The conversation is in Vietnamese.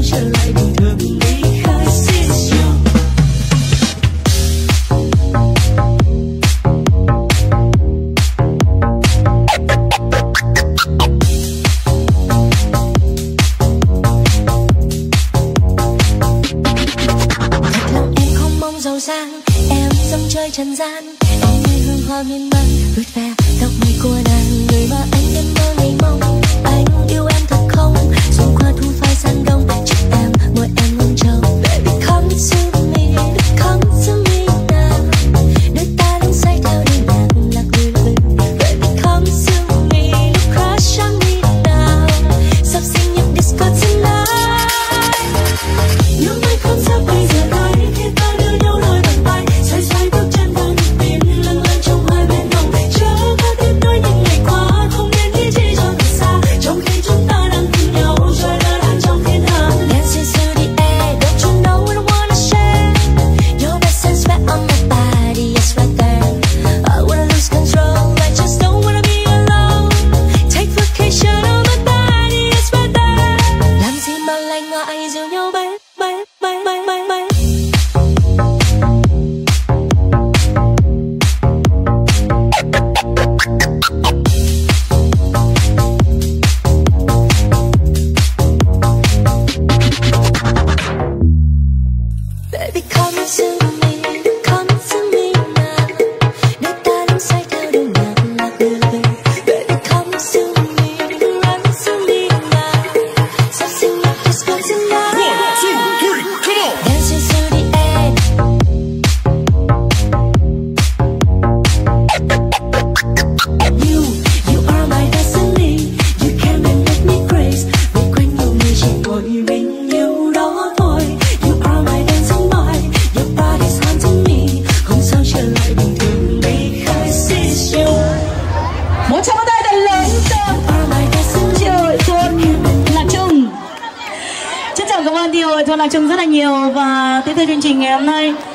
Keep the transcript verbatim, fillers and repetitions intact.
trở lại bình thường because it's you. Thật lòng em không mong giàu sang, em dòng chơi trần gian, em như hương hoa miên man vượt ve tóc mây của nàng, người mà anh em mơ ngày mong. Anh yêu em thật không, dù qua thu phai sang đông, chúc em môi em ngon trâu. Baby come to me, come to me now, đôi ta đang say theo điệu nhạc lạc lười bình. Baby come to me, look crush on me now, sắp sinh nhạc disco tonight. Những ngày không sắp bây giờ đây, khi ta đưa nhau đôi bàn tay, xoay xoay bước chân vào nhịp tim lâng lâng trong hai bên lòng. Chớ có tiếp nối những ngày qua, không nên nghĩ chi cho thật xa, trong khi chúng ta đang cùng nhau trôi lơ đãng trong thiên hà. Dancing through the air, don't you know I wanna share your best and sweat on my body, yes right there. I wanna lose control, I just don't wanna be alone. Take vacation on my body, yes right there. Làm gì mà lại ngại dìu nhau bay bay bay bay bay bay. Baby come to me, come to me now, đôi ta đang say theo điệu nhạc lạc lười bình. Baby come to me, run to me now, sắp sinh nhạc disco tonight. One, two, three, come on! Dancing through the air. You, you are my destiny, you can make me crazy. Vây quanh nhau người chỉ ngồi mình yêu đó thôi. You are my dancing boy, your body's haunting me, không sao trở lại bình thường because it's you. Một tràng pháo tay thật lớn cho You are my destiny. chị Hội Thôn Lạc Trung. Trân trọng cảm ơn chị Hội Thôn Lạc Trung rất là nhiều. Và tiếp theo chương trình ngày hôm nay